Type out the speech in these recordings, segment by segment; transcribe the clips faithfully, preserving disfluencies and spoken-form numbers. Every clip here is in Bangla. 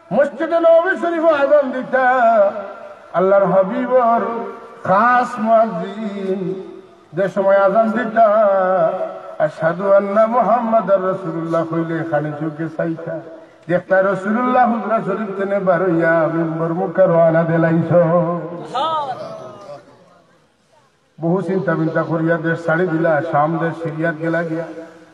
মসজিদে নববী শরীফে আযান দিতা আল্লাহর হাবিবর খাস মুয়াজ্জিন যে সময় আযান দিতা আশহাদু আন্না মুহাম্মাদার রাসূলুল্লাহ কইলে খালি চোখে চাইতা দেখতা রাসূলুল্লাহ হুজরা শরীফ থেকে বারইয়া মিম্বর মুকাররমা দিলাইছো। বহু চিন্তা চিন্তা করিয়া দেশ ছাড়ি দিলা, শাম দেশ সিরিয়াত গেলা গিয়া।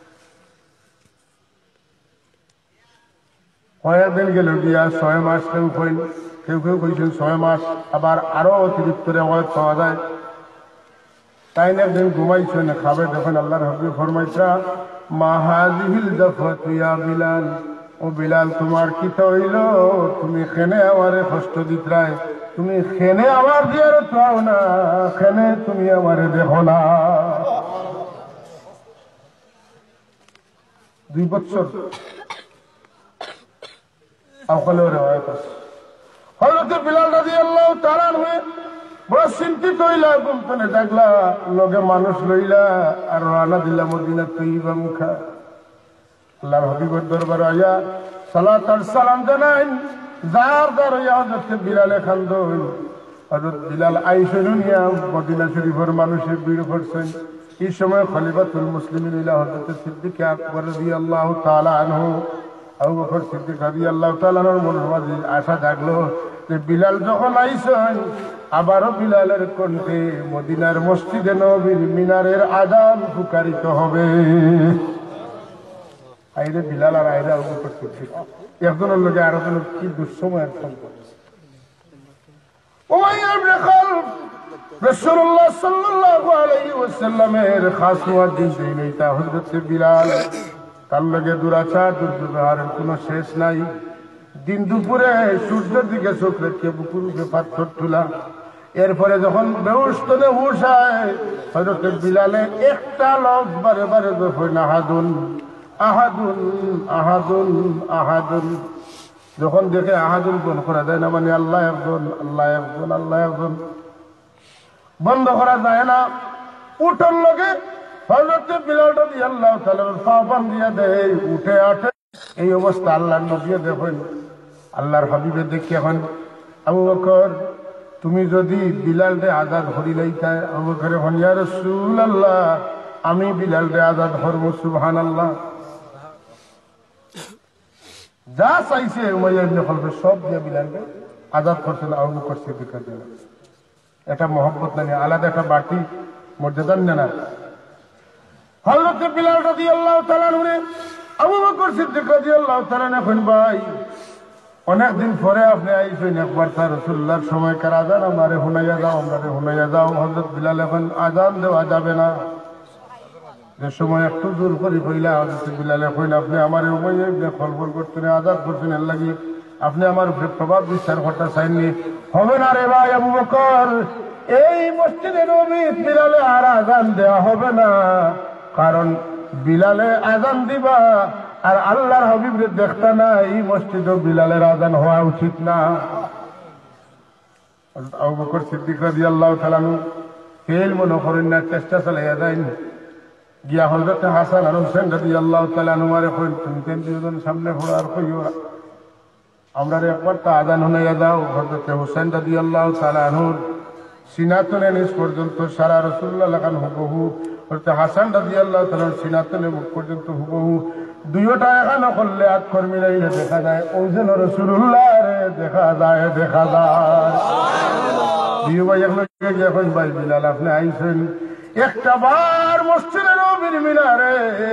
কয়েকদিন গেল গিয়া ছয় মাস কেউ কইন, কেউ কেউ কইছেন ছয় মাস, আবার আরো অতিরিক্ত রেওয়ায়ত পাওয়া যায়। তাই না একদিন ঘুমাইছেন খাবে দেখেন আল্লাহর হাবিব ফরমাইছা মা হাযিহিল দাফাতু ইয়া বিলাল, ও বিলাল তোমার কি হইল, তুমি খেনে আমারে কষ্ট দিতরাই, তুমি খেনে আমার দিয়ার চাও না, খেনে তুমি আমারে দেখো না। দুই বছর আউকালেও রেওয়ায়ত আছে। হযরত বিলাল রাদিয়াল্লাহু তাআলা আনহু বড় চিন্তিত হইলা, ঘুমতনে ডাকলা, লগে মানুষ লইলা আর রওনা দিলা মদিনা তৈয়বা মুখা। আল্লাহর হাবিবের দরবারে আয়া সালাত আর সালাম জানাইন, যার যার হইয়া হযরত বিলাল খান্দন। হযরত বিলাল আইসা নিয়া মদিনা শরীফের মানুষের ভিড় করছেন। এই সময় খলিফাতুল মুসলিমিন ইলা হযরত সিদ্দিক আকবর রাদিয়াল্লাহু তাআলা আনহু, আবু বকর সিদ্দিক রাদিয়াল্লাহু তাআলা আনহুর মনের মাঝে আশা জাগলো যে বিলাল যখন আইছেন আবারও বিলালের কণ্ঠে মদিনার মসজিদে নববীর মিনারের আযান পুকারিত হবে। আইরে বিলাল আর আইরে আবু বকর সিদ্দিক একজনের লগে আরেকজনের কি দুঃসময়ের সম্পর্ক। উমাইয়া ইবনে খালফ রাসূলুল্লাহ সাল্লাল্লাহু আলাইহি ওয়াসাল্লামের খাস মুয়াজ্জিন যিনি তা হযরত বিলাল, তার লগে দুরাচার দুর্ব্যবহারের কোনো শেষ নাই। দিন দুপুরে সূর্যের দিকে চোখ রেখে বুকুর উপরে পাথর তোলা। এরপরে যখন বেউস্তনে উঠায় হযরত বিলালে একটা লোক বারে বারে যখন আহাদুন আহাদুন আহাদুন আহাদুন, যখন দেখে আহাদুন বন্ধ করা যায় না, মানে আল্লাহ একজন আল্লাহ একজন আল্লাহ একজন বন্ধ করা যায় না। উঠন লগে হযরত বিলাল রাদিয়াল্লাহু তাআলা পা বান্ধিয়া দেয়, উঠে আঠে। এই অবস্থা আল্লাহর নবী দেখেন, আল্লাহর হাবিবে দেখি এখন আবু বকর তুমি যদি বিলালরে আজাদ হরি লাইতা, আবু বকর হন ইয়া রাসূলুল্লাহ আমি বিলালরে আজাদ হরব। সুবহানাল্লাহ। যা চাইছে উমাইয়া ইবনে খালফ সব দিয়ে বিলালকে আজাদ করছেন আবু বকর সিদ্দিক রাদিয়াল্লাহু। এটা মহব্বত না, আলাদা একটা বাড়তি মর্যাদা না। হযরত বিলাল রাদিয়াল্লাহু তাআলা আনহু আবু বকর সিদ্দিক রাদিয়াল্লাহু তাআলা এখন ভাই অনেকদিন পরে আপনি আইছেন, একবার তার রাসূলুল্লাহর সময়কার আযান আমারে শুনাইয়া যাও, আমারে শুনাইয়া যাও। হযরত বিলাল এখন আযান দেওয়া যাবে না, যে সময় একটু জোর করে কইলা হযরত বিলাল এখন আপনি আমারে উমাইয়া ইবনে খালফ করতেন আযাদ করছেন, এর লাগি আপনি আমার উপরে প্রভাব বিস্তার করতে চাইনি। হবে না রে ভাই আবু বকর, এই মসজিদে নববীত বিলালে আর আযান দেওয়া হবে না, কারণ বিলালে আযান দিবা আর আল্লাহর হাবিবরে দেখতা না, এই মসজিদে বিলালের আযান হওয়া উচিত না। আবু বকর সিদ্দিক রাদিয়াল্লাহু তাআলা ফেল মনে করেন না, চেষ্টা চালাইয়া যাইন গিয়া হযরত হাসান আর হুসাইন রাদিয়াল্লাহু তাআলা আনহুরে কইন তুমি তিন দুজন সামনে ঘোড়া আর কইও আমরা একবার তো আযান শুনাইয়া যাও। হযরত হুসাইন রাদিয়াল্লাহু তাআলা আনহুর সিনাতনে নিজ পর্যন্ত সারা রাসূলুল্লাহ লাগান হুবহু, হযরত হাসান রাদিয়াল্লাহু তাআলার সিনাতনে মুখ পর্যন্ত হুবহু। দুইটা এখানে করলে আট কর্মী রাইলে দেখা যায় ওই যেন রাসূলুল্লাহ রে দেখা যায় দেখা যায়। দুই ভাই একলগে গিয়া কই ভাই বিলাল আপনি আইছেন, একটা বার মসজিদে নববীর মিনারে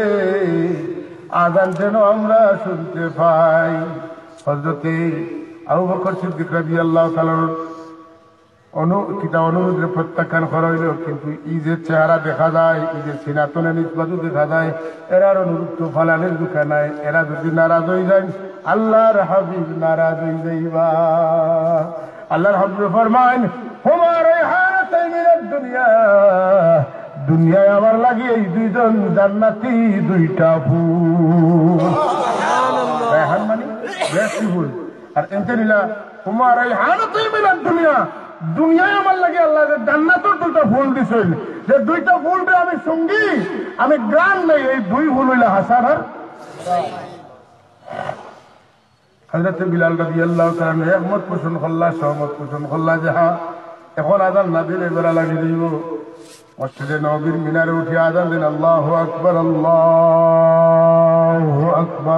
আযান যেন আমরা শুনতে পাই। হযরত আবু বকর সিদ্দিক রাদিয়াল্লাহু তাআলা অনু কিতা অনুরোধে প্রত্যাখ্যান করা হইল, কিন্তু ই যে চেহারা দেখা যায়, ই যে সিনাতনে নিসবাতও দেখা যায়, এরার অনুরোধ তো ফালানের দুঃখে নাই। এরা যদি নারাজ হয়ে যায় আল্লাহর হাবিব নারাজ হয়ে যাইবা। আল্লাহর হাবিব ফরমান হুমা রায়হানাতাইন মিনাদ দুনিয়া, দুনিয়ায় আমার লাগে এই দুইজন জান্নাতি দুইটা ফুল। সুবহানাল্লাহ। রায়হান মানে বেশি ফুল, আর এনতে নিলা হুমা রায়হানাতাইন মিনাদ দুনিয়া, দুনিয়ায় আমার লাগে আল্লাহ জান্নাতের দুইটা ফুল দিছেন, যে দুইটা ফুলটা আমি সঙ্গী আমি গ্রাম নেই, এই দুই ফুল হইলে হাসান আর হযরত বিলাল রাদিয়াল্লাহু তাআলা একমত পোষণ করলা, সহমত পোষণ করলা যে হ্যাঁ এখন আযান না দিলে বেড়া লাগি দিব। মসজিদে নববীর মিনারে উঠে আযান দিন, আল্লাহু আকবার, আল্লাহু আকবার।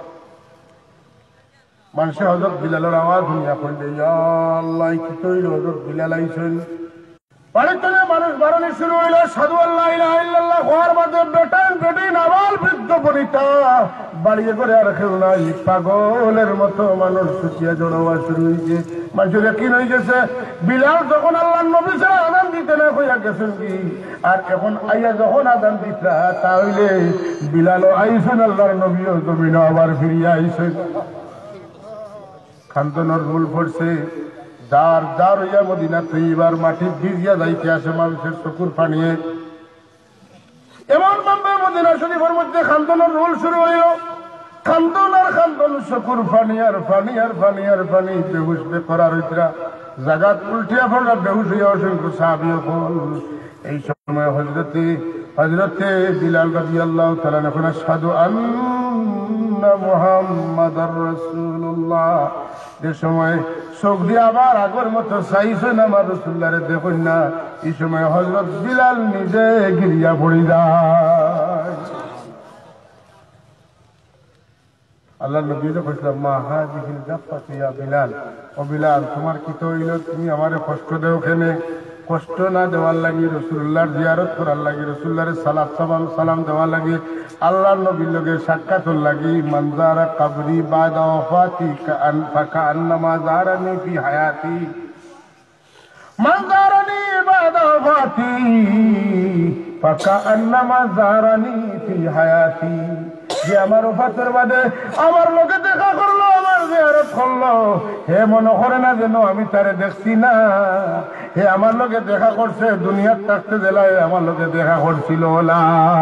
মানুষে হযরত বিলালের আওয়াজ শুনিয়া কইলে, ইয়া আল্লাহ, কি কইল হযরত বিলাল আইছেন। বাড়িতে মানুষ বাড়ানি শুরু হইল, সাধু আল্লাহ ইলাহা ইল্লাল্লাহ হওয়ার বাদে বেটান বেটি নাবাল বৃদ্ধ বনিতা বাড়িয়ে করে আর কেউ নাই। পাগলের মতো মানুষ ছুটিয়া জড়াওয়া শুরু হয়েছে। মানুষের কি হয়ে গেছে, বিলাল যখন আল্লাহ নবী ছাড়া আদান দিতে না হইয়া গেছেন কি, আর এখন আইয়া যখন আদান দিতা তাহলে বিলালও আইসেন, আল্লাহর নবীও জমিন আবার ফিরিয়া আইসেন। খান্তনের রুল পড়ছে, যার যার হইয়া মদিনা তৈবার মাটি ভিজিয়া যাইতে আসে মানুষের চকুর পানিয়ে। এমন ভাবে মদিনা শরীফের মধ্যে খান্তনের রোল শুরু হইল। খান্তন আর খান্তন, চকুর পানি আর পানি আর পানি আর পানি, বেহুশ বেকরার হইতরা জাগাত উল্টিয়া পড়া, বেহুশ হইয়া অসংখ্য সাহাবীও হল। এই সময় হযরতে হযরতে বিলাল রাদিয়াল্লাহু তাআলা এখন আশহাদু আন্না মুহাম্মাদার রাসূলুল্লাহ, যে সময় চোখ দিয়ে আবার আগের মতো চাইছেন আমার রাসূলুল্লাহরে দেখুন না, এই সময় হযরত বিলাল নিজে গিরিয়া পড়ি যায়। আল্লাহ নবী কইছিলাম, মা হাযিহিল জাফফাতু ইয়া বিলাল, ও বিলাল তোমার কি তো হইল, তুমি আমারে কষ্ট দেও কেনে? কষ্ট না দেওয়ার লাগি, রাসূলুল্লাহর জিয়ারত করার লাগি, রাসূলুল্লাহর সালাত সালাম সালাম দেওয়ার লাগি, আল্লাহর নবীর লগে সাক্ষাতের লাগি। মানজারা কবরি বাদা ওয়াফাতি কাআন ফাকান্নামা জারানি ফি হায়াতি, মানজারানি বাদা ওয়াফাতি ফাকান্নামা জারানি ফি হায়াতি, যে আমার ওফাতের বাদে আমার লোকে দেখা করলো, আমার জিয়ারত করলো, হে মনে করে না যেন আমি তারে দেখছি না, হে আমার লোকে দেখা করছে, দুনিয়ার থাকতে জেলায় আমার লোকে দেখা করছিল না।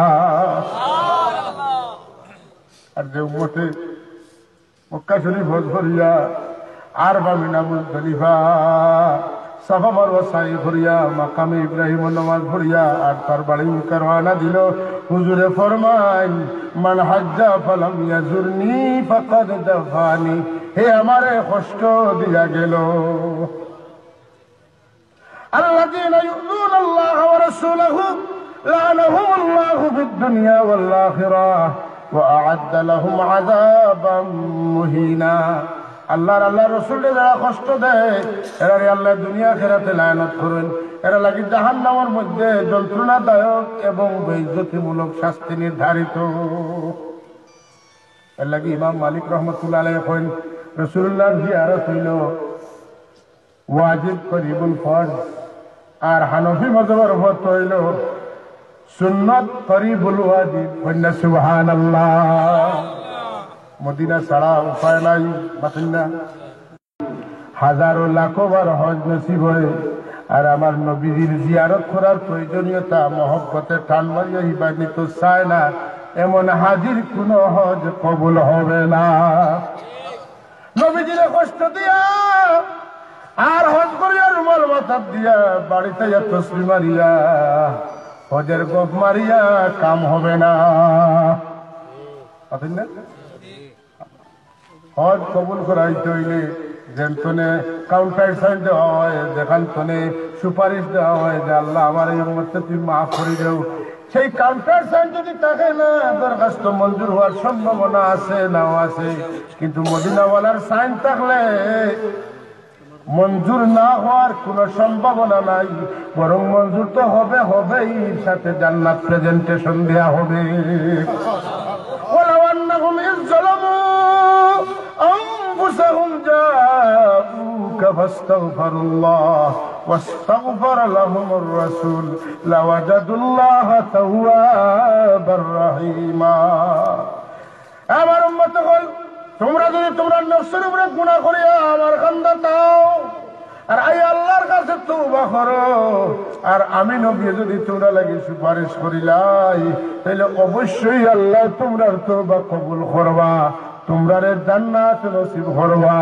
আর যে উম্মতে মক্কা শরীফ হজ করিয়া আর বা মিনা মুজদালিফা সাফা মারওয়া সাই করিয়া মাকামে ইব্রাহিম নামাজ পড়িয়া আর তার বাড়ি মুখে রওনা দিল, হুজুরে ফরমান, মান হাজ্জা ফালাম ইয়াজুরনি ফাকাদ জাফানি, হে আমারে কষ্ট দিয়া গেল। الذين يؤذون الله ورسوله لعنهم الله في الدنيا والآخرة وأعد لهم عذابا مهينا। আল্লাহর আল্লাহ রসুলের যারা কষ্ট দেয় এরা আল্লাহ দুনিয়া আখিরাতে লায়নত করেন, এরা লাগি জাহান্নামের মধ্যে যন্ত্রণাদায়ক এবং বেইজ্জতিমূলক শাস্তি নির্ধারিত। এর লাগি ইমাম মালিক রহমতুল্লাহ আলাইহি কইন, রাসূলুল্লাহর জিয়ারত হইল ওয়াজিব করিবুল ফরজ, আর হানফি মাযহাবের মত হইল সুন্নাত করিবুল ওয়াজিব। কন্যা সুবহানাল্লাহ। মদিনা ছাড়া উপায় নাই, বাতিনা হাজারো লাখো বার হজ নসিব হয়, আর আমার নবীজির জিয়ারত করার প্রয়োজনীয়তা মহব্বতে টান মারিয়া ইবানি তো চায় না, এমন হাজির কোন হজ কবুল হবে না। নবীজিরে কষ্ট দিয়া আর হজ করিয়া রুমাল মাথার দিয়া বাড়িতে তসবি মারিয়া হজের গপ মারিয়া কাম হবে না। হজ কবুল করাইতে হইলে যেখানে কাউন্টার সাইন দেওয়া হয়, যেখানে সুপারিশ দেওয়া হয় যে আল্লাহ আমার এই উম্মতকে তুমি মাফ করে দেও, সেই কাউন্টার সাইন যদি থাকে না, দরখাস্ত মঞ্জুর হওয়ার সম্ভাবনা আছে, নাও আছে। কিন্তু মদিনাওয়ালার সাইন থাকলে মঞ্জুর না হওয়ার কোন সম্ভাবনা নাই, বরং মঞ্জুর তো হবে হবেই, সাথে জান্নাত প্রেজেন্টেশন দেয়া হবে। ওয়ালাউ আন্নাহুম ইযলামু আনফুসাহুম জাউকা ফাস্তাগফিরুল্লাহ ওয়াস্তাগফারা লাহুমুর রাসূল লাওয়াজাদুল্লাহা তাওয়াবার রহিমা। আমার উম্মত হল, তোমরা যদি তোমরা নফসের উপরে গুনাহ করিয়া আমার কান্দা দাও আর আই আল্লাহর কাছে তওবা করো, আর আমি নবী যদি তোমরা লাগি সুপারিশ করিলাই, তাহলে অবশ্যই আল্লাহ তোমরার তওবা কবুল করবা, তোমরারে জান্নাত নসিব করবা।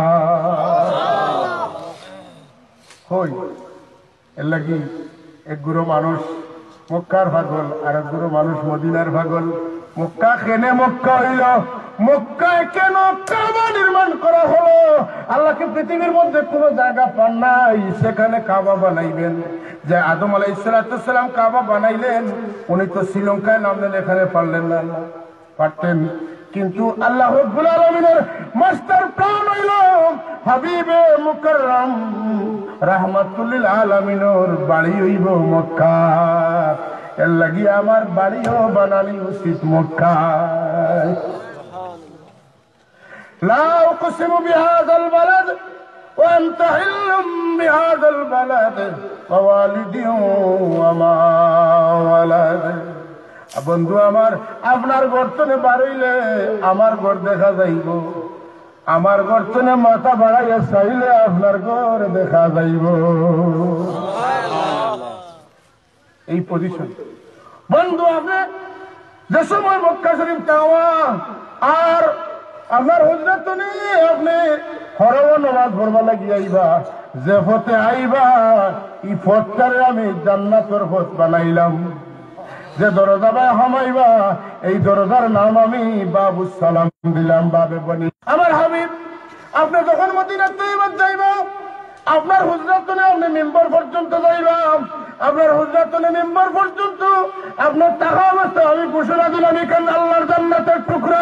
হই এর লাগি এক গুরু মানুষ মক্কার পাগল আর এক গুরু মানুষ মদিনার পাগল। মক্কা কেনে মক্কা হইল, মক্কায় কেন কাবা নির্মাণ করা হলো? আল্লাহকে পৃথিবীর মধ্যে কোন জায়গা পান নাই সেখানে কাবা বানাইবেন। যে আদম আলাইহিস সালাম কাবা বানাইলেন, উনি তো শ্রীলঙ্কায় নামলেন, এখানে পারলেন না? পারতেন। কিন্তু আল্লাহ রাব্বুল আলামিনের মাস্টার প্ল্যান হইল হাবিবে মুকাররম রাহমাতুল লিল আলামিনের বাড়ি হইব মক্কা। এর লাগি আমার বাড়িও বানানি উচিত মক্কায়। লা উকসিমু বিহাযাল বালাদ ওয়া আনতা হিল্লুম বিহাযাল বালাদ ওয়া ওয়ালিদিন ওয়া মা ওয়ালাদ। বন্ধু আমার, আপনার গর্তনে বাড়াইলে আমার ঘর দেখা যাইব, আমার গর্তনে মাথা বাড়াইয়া চাইলে আপনার ঘর দেখা যাইব। এই পজিশন বন্ধু। আপনি যে সময় মক্কা শরীফ যাওয়া আর আপনার হুজরত নিয়ে আপনি হরব নামাজ পড়বা লাগি আইবা, যে পথে আইবা এই পথটারে আমি জান্নাতের পথ বানাইলাম। যে দরজা বাই হামাইবা এই দরজার নাম আমি বাবু সালাম দিলাম, বাবে বনি। আমার হাবিব আপনি যখন মদিনা তৈয়বা যাইবা, আপনার হুজরাতনে আপনি মেম্বার পর্যন্ত যাইবা, আপনার হুজরাতনে মেম্বার পর্যন্ত আপনার টাকা অবস্থা আমি ঘোষণা দিলাম, এখানে আল্লাহর জান্নাতের টুকরা।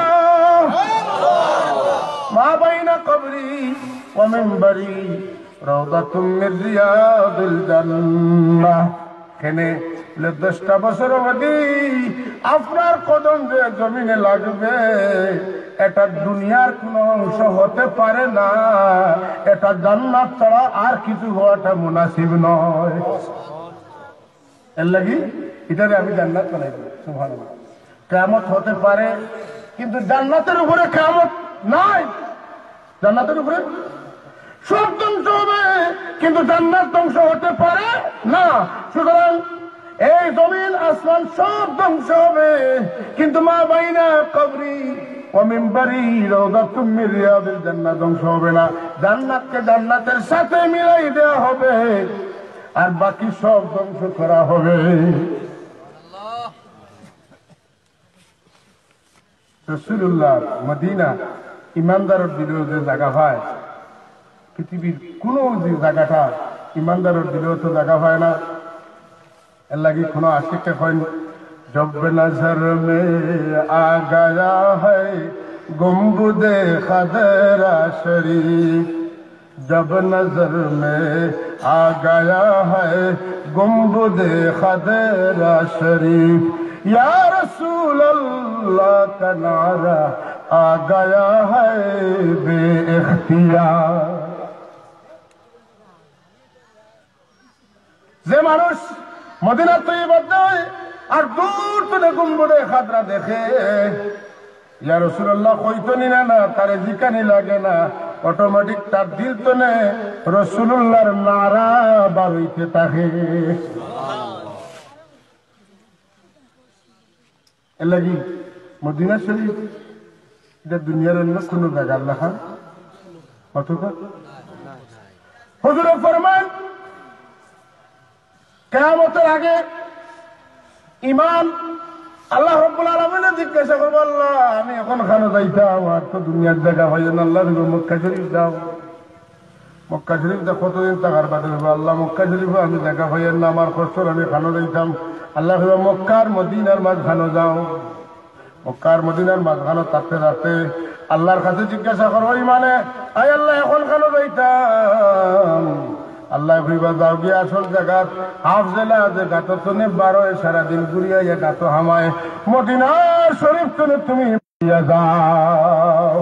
মা বাইনা কবরি ওয়া মিম্বারি রাউদাতুম মির রিয়াদিল জান্নাহ। কেনে দশটা বছর অবধি আপনার কদম যে জমিনে লাগবে এটা দুনিয়ার কোন অংশ হতে পারে না, এটা জান্নাত ছাড়া আর কিছু হওয়াটা মুনাসিব নয়। এর লাগি এটারে আমি জান্নাত বানাইব। সুবহানাল্লাহ। কিয়ামত হতে পারে কিন্তু জান্নাতের উপরে কিয়ামত নাই। জান্নাতের উপরে সব ধ্বংস হবে কিন্তু জান্নাত ধ্বংস হতে পারে না। সুতরাং এই জমিন আসমান সব ধ্বংস হবে কিন্তু মা বাইনা কবরি ওয়া মিম্বারি রাউদাতুম মির রিয়াদিল জান্নাহ ধ্বংস হবে না। জান্নাতকে জান্নাতের সাথে মিলাই দেওয়া হবে আর বাকি সব ধ্বংস করা হবে। রাসূলুল্লাহ মদিনা ইমানদারের দিলেও যে জায়গা পায়, পৃথিবীর কোন যে জায়গাটা ইমানদারের দিলেও তো জায়গা পায় না। এর লাগি কোনো আশিককে কয় জব নজর মে আ গয়া হ্যায় গুম্বুদে খাদরা শরীফ, জব নজর মে আ গয়া হ্যায় গুম্বুদে খাদরা শরীফ, ইয়া রসূল আল্লাহ কা নারা আ গয়া হ্যায় বে ইখতিয়ার। যে মানুষ মদিনা তৈয়বা যায় আর দূর থেকে গুম্বদে খাদরা দেখে, ইয়া রাসূলুল্লাহ কইতনি না না তারে জিকানি লাগে না, অটোমেটিক তার দিল তো নে রাসূলুল্লাহর নারা বাড়িতে থাকে। এর লাগি মদিনা শরীফ এটা দুনিয়ার অন্য কোন জায়গা আল্লাহ অথবা হুজুর ফরমান কিয়ামতের আগে ইমাম আল্লাহ রাব্বুল আলামিন জিজ্ঞাসা করবে, আল্লাহ আমি এখন খানো যাইতাম আর তো দুনিয়ার জায়গা হয় না, আল্লাহ মক্কা শরীফ দাও। মক্কা শরীফ দা কতদিন থাকার বাদে হবে, আল্লাহ মক্কা শরীফ আমি জায়গা হয় না, আমার কষ্ট আমি খানো যাইতাম। আল্লাহ মক্কার মদিনার মাঝ খানো যাও। মক্কার মদিনার মাঝ খানো থাকতে থাকতে আল্লাহর কাছে জিজ্ঞাসা করবো ইমানে, আয় আল্লাহ এখন খানো যাইতাম। আল্লাহ ভাইবা যাও গিয়ে আসল জায়গা হাফ জেলা যে গাতো তুমি বারো সারাদিন ঘুরিয়া ইয়ে গাতো হামায় মদিনার শরীফ তুমি তুমি যাও।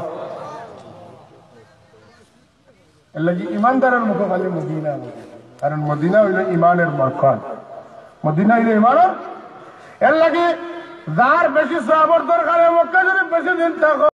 এর লাগি ইমানদারের মুখ খালি মদিনা, কারণ মদিনা হইল ইমানের মাখন, মদিনা হইল ইমানের। এর লাগি যার বেশি সওয়াবের দরকার মক্কা শরীফ বেশি দিন থাকো।